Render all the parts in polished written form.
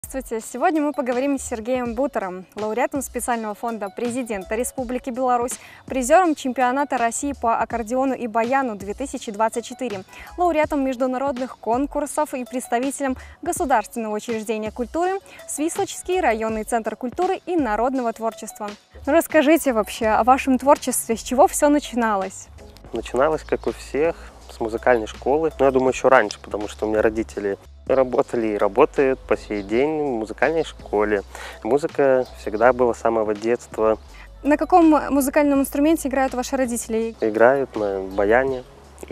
Здравствуйте! Сегодня мы поговорим с Сергеем Бутером, лауреатом специального фонда президента Республики Беларусь, призером чемпионата России по аккордеону и баяну 2024, лауреатом международных конкурсов и представителем Государственного учреждения культуры Свислочский районный центр культуры и народного творчества. Расскажите вообще о вашем творчестве, с чего все начиналось? Начиналось, как у всех, с музыкальной школы. Но я думаю, еще раньше, потому что у меня родители работали и работают по сей день в музыкальной школе. Музыка всегда была с самого детства. На каком музыкальном инструменте играют ваши родители? Играют на баяне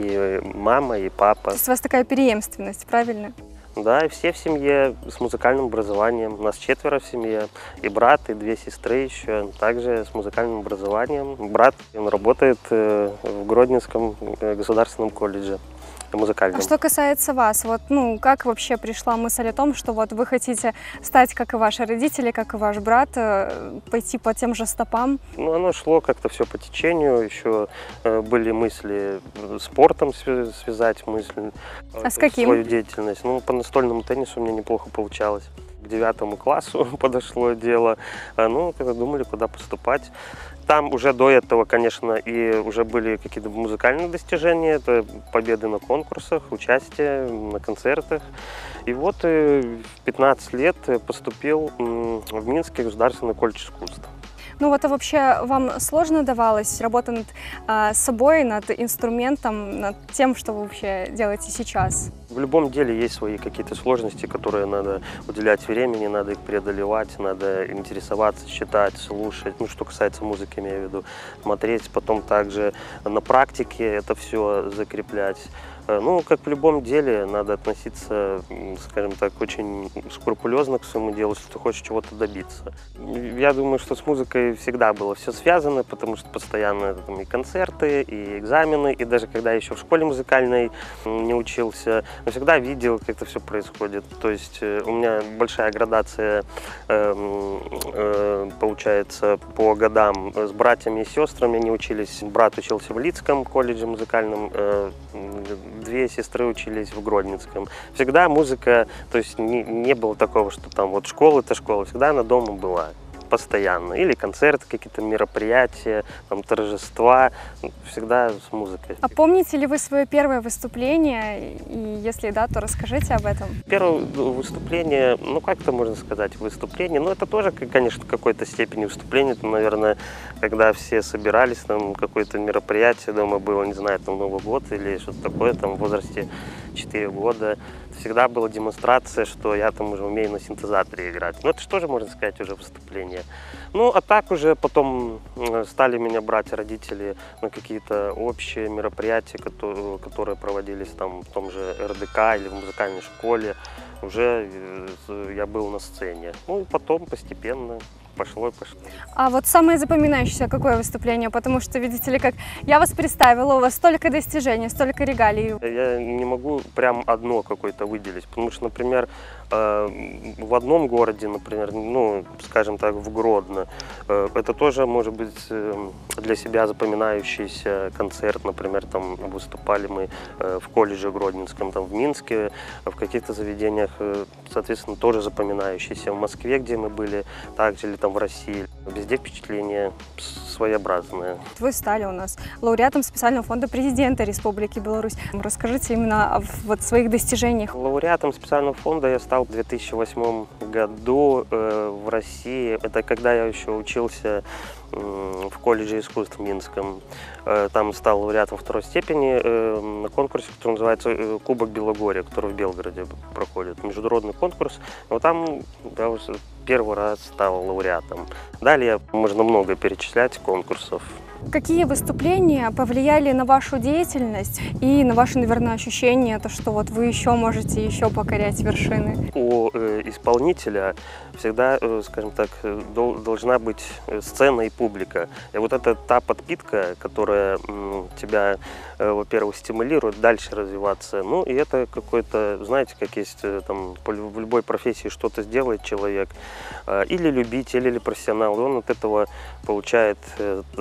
и мама, и папа. То есть у вас такая преемственность, правильно? Да, и все в семье с музыкальным образованием. Нас 4 в семье, и брат, и 2 сестры еще, также с музыкальным образованием. Брат, он работает в Гродненском государственном колледже музыкальном. А что касается вас, как вообще пришла мысль о том, что вы хотите стать, как и ваши родители, как и ваш брат, пойти по тем же стопам? Оно шло как-то все по течению, еще были мысли спортом связать, мысли, с каким? свою деятельность. По настольному теннису у меня неплохо получалось. К 9 классу подошло дело, когда думали, куда поступать. Там уже до этого, конечно, и уже были какие-то музыкальные достижения, это победы на конкурсах, участие на концертах. И вот в 15 лет поступил в Минский государственный колледж искусств. А вообще вам сложно давалось работа над собой, над инструментом, над тем, что вы вообще делаете сейчас? В любом деле есть свои какие-то сложности, которые надо уделять времени, надо их преодолевать, надо интересоваться, читать, слушать. Что касается музыки, имею в виду, смотреть, потом также на практике это все закреплять. Как в любом деле, надо относиться, скажем так, очень скрупулезно к своему делу, если ты хочешь чего-то добиться. Я думаю, что с музыкой всегда было все связано, потому что постоянно и концерты, и экзамены, и даже когда я еще в школе музыкальной не учился, но всегда видел, как это все происходит. То есть у меня большая градация получается по годам с братьями и сестрами. Они учились, брат учился в Лидском колледже музыкальном, 2 сестры учились в Гродненском. Всегда музыка, то есть не было такого, что там школа-то школа, всегда она дома была. Постоянно. Или концерты, какие-то мероприятия, торжества, всегда с музыкой. А помните ли вы свое первое выступление? И если да, то расскажите об этом. Первое выступление, как это можно сказать, выступление, это тоже, конечно, в какой-то степени выступление, наверное, когда все собирались, какое-то мероприятие дома было, не знаю, Новый год или что-то такое, в возрасте 4 года. Всегда была демонстрация, что я уже умею на синтезаторе играть. Это же тоже, можно сказать, уже выступление. А так уже потом стали меня брать родители на какие-то общие мероприятия, которые проводились в том же РДК или в музыкальной школе. Уже я был на сцене. И потом постепенно пошло. А самое запоминающееся какое выступление? Потому что, видите ли, как я вас представила, у вас столько достижений, столько регалий. Я не могу прям одно какое-то выделить, потому что, например, в одном городе, например, скажем так, в Гродно, это тоже может быть для себя запоминающийся концерт, например, выступали мы в колледже Гродненском, в Минске, в каких-то заведениях, соответственно, тоже запоминающиеся. В Москве, где мы были, также или в России. Везде впечатление своеобразное. Вы стали у нас лауреатом специального фонда президента Республики Беларусь. Расскажите именно о своих достижениях. Лауреатом специального фонда я стал в 2008 году в России. Это когда я еще учился в колледже искусств в Минском. Там стал лауреатом 2-й степени на конкурсе, который называется Кубок Белогорья, который в Белгороде проходит. Международный конкурс. Там я уже первый раз стал лауреатом. Далее можно много перечислять конкурсов. Какие выступления повлияли на вашу деятельность и на ваши, наверное, ощущения, что вы еще можете покорять вершины? У исполнителя всегда, скажем так, должна быть сцена и публика. И это та подпитка, которая тебя, во-первых, стимулирует дальше развиваться. И это какой-то, знаете, как есть в любой профессии что-то сделает человек, или любитель, или профессионал, и он от этого получает, скажем так,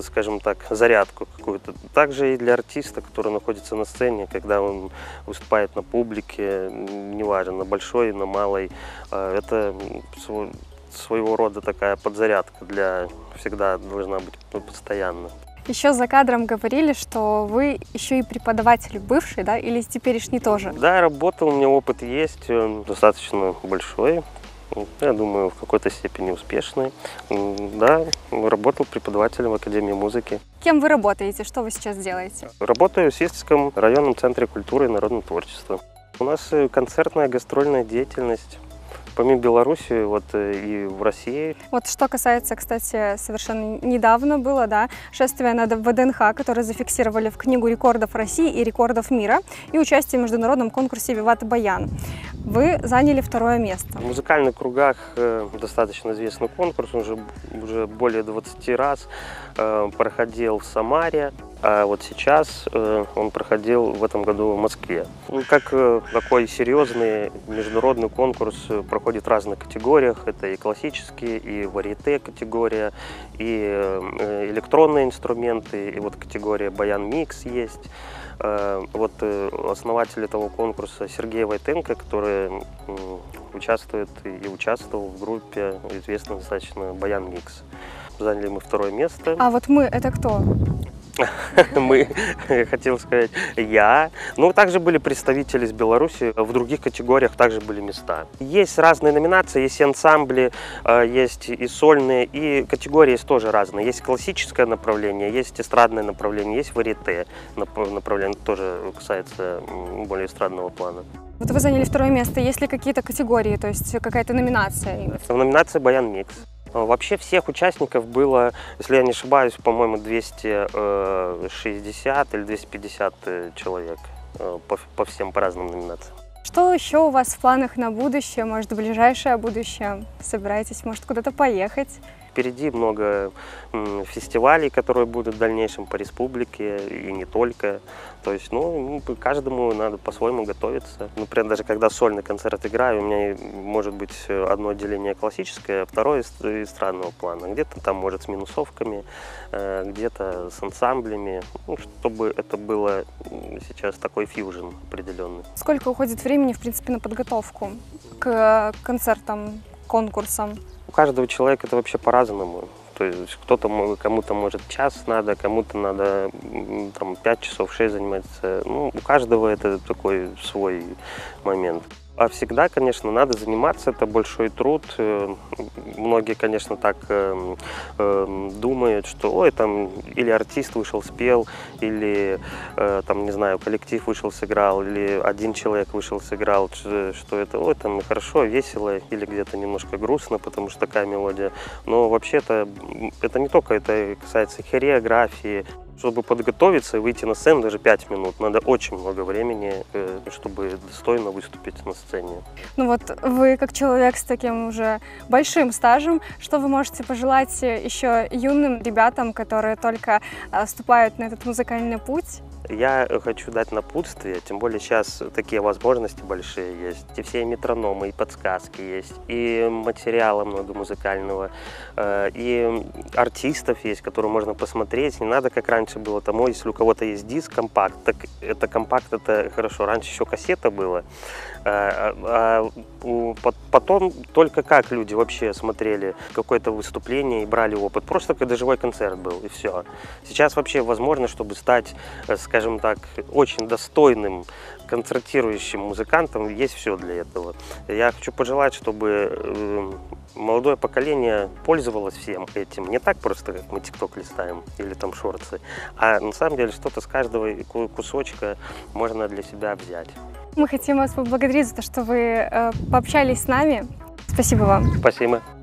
так, зарядку какую-то. Также и для артиста, который находится на сцене, когда он выступает на публике, неважно, на большой, на малой, это своего рода такая подзарядка всегда должна быть постоянно. Еще за кадром говорили, что вы еще и преподаватель бывший, да, или теперешний тоже? Да, я работал, у меня опыт есть, он достаточно большой. Я думаю, в какой-то степени успешный. Да, работал преподавателем в Академии музыки. Кем вы работаете? Что вы сейчас делаете? Работаю в Систском районном центре культуры и народного творчества. У нас концертная гастрольная деятельность. Помимо Беларуси, вот и в России. Вот что касается, кстати, совершенно недавно было, да, шествие на ВДНХ, которое зафиксировали в Книгу рекордов России и рекордов мира, и участие в международном конкурсе «Виват Баян». Вы заняли 2-е место. В музыкальных кругах достаточно известный конкурс, он уже более 20 раз проходил в Самаре. А вот сейчас он проходил в этом году в Москве. Как такой серьезный международный конкурс проходит в разных категориях. Это и классические, и варьете категория, и электронные инструменты, и вот категория баян-микс есть. Вот основатель этого конкурса Сергей Войтенко, который участвует и участвовал в группе известной достаточно баян-микс. Заняли мы 2-е место. А вот мы — это кто? Мы, хотел сказать, я. Ну, также были представители из Беларуси, в других категориях также были места. Есть разные номинации, есть и ансамбли, есть и сольные, и категории есть тоже разные. Есть классическое направление, есть эстрадное направление, есть варьете направление, тоже касается более эстрадного плана. Вот вы заняли 2-е место. Есть ли какие-то категории, то есть какая-то номинация? В номинации «Баян-микс». Вообще всех участников было, если я не ошибаюсь, по-моему, 260 или 250 человек по всем, по разным номинациям. Что еще у вас в планах на будущее, может, в ближайшее будущее? Собираетесь, может, куда-то поехать? Впереди много фестивалей, которые будут в дальнейшем по республике и не только. То есть, ну, каждому надо по-своему готовиться. Например, даже когда сольный концерт играю, у меня может быть одно отделение классическое, а второе эстрадного плана. Где-то там, может, с минусовками, где-то с ансамблями, ну, чтобы это было сейчас такой фьюжн определенный. Сколько уходит времени, в принципе, на подготовку к концертам, конкурсам? У каждого человека это вообще по-разному. То есть кому-то может час надо, кому-то надо там 5 часов, 6 заниматься. Ну, у каждого это такой свой момент. А всегда, конечно, надо заниматься, это большой труд. Многие, конечно, так думают, что ой, там или артист вышел, спел, или там, не знаю, коллектив вышел, сыграл, или один человек вышел, сыграл, что это, ой, там хорошо, весело, или где-то немножко грустно, потому что такая мелодия. Но вообще-то это не только, это касается хореографии. Чтобы подготовиться и выйти на сцену, даже 5 минут, надо очень много времени, чтобы достойно выступить на сцене. Ну вот вы, как человек с таким уже большим стажем, что вы можете пожелать еще юным ребятам, которые только вступают на этот музыкальный путь? Я хочу дать напутствие, тем более сейчас такие возможности большие есть. И все метрономы, и подсказки есть, и материала много музыкального, и артистов есть, которые можно посмотреть. Не надо, как раньше было, там, если у кого-то есть диск, компакт, так это компакт, это хорошо. Раньше еще кассета была. Потом только как люди вообще смотрели какое-то выступление и брали опыт. Просто когда живой концерт был, и все. Сейчас вообще возможно, чтобы стать, скажем так, очень достойным концертирующим музыкантом, есть все для этого. Я хочу пожелать, чтобы молодое поколение пользовалось всем этим. Не так просто, как мы тикток листаем или там шорты, а на самом деле что-то с каждого кусочка можно для себя взять. Мы хотим вас поблагодарить за то, что вы пообщались с нами. Спасибо вам. Спасибо.